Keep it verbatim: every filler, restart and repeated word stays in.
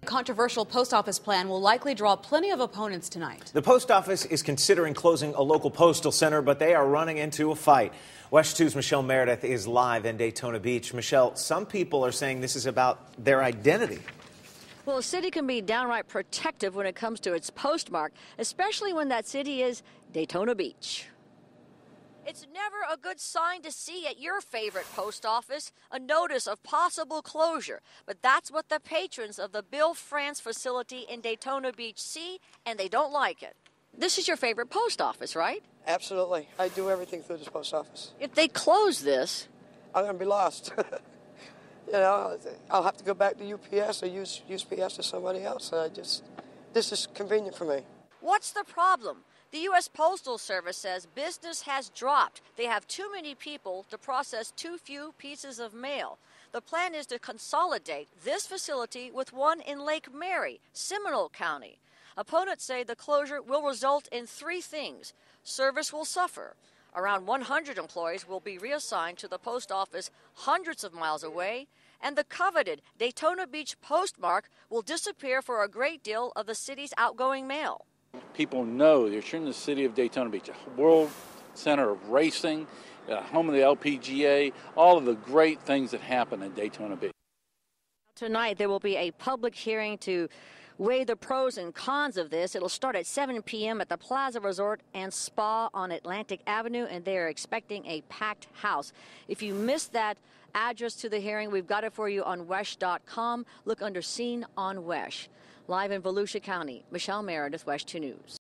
controversial post office plan will likely draw plenty of opponents tonight. The post office is considering closing a local postal center, but they are running into a fight. WESH two's Michelle Meredith is live in Daytona Beach. Michelle, some people are saying this is about their identity. Well, a city can be downright protective when it comes to its postmark, especially when that city is Daytona Beach. It's never a good sign to see at your favorite post office, a notice of possible closure. But that's what the patrons of the Bill France facility in Daytona Beach see, and they don't like it. This is your favorite post office, right? Absolutely. I do everything through this post office. If they close this, I'm going to be lost. You know, I'll have to go back to U P S or use U P S or somebody else. I just, this is convenient for me. what's the problem? The U S Postal Service says business has dropped. They have too many people to process too few pieces of mail. The plan is to consolidate this facility with one in Lake Mary, Seminole County. Opponents say the closure will result in three things. Service will suffer. Around one hundred employees will be reassigned to the post office hundreds of miles away, and the coveted Daytona Beach postmark will disappear for a great deal of the city's outgoing mail. People know you're in the city of Daytona Beach, a world center of racing, uh, home of the L P G A, all of the great things that happen in Daytona Beach. Tonight there will be a public hearing to weigh the pros and cons of this. It'll start at seven p m at the Plaza Resort and Spa on Atlantic Avenue, and they are expecting a packed house. If you missed that address to the hearing, we've got it for you on wesh dot com. Look under Scene on WESH. Live in Volusia County, Michelle Meredith, WESH two News.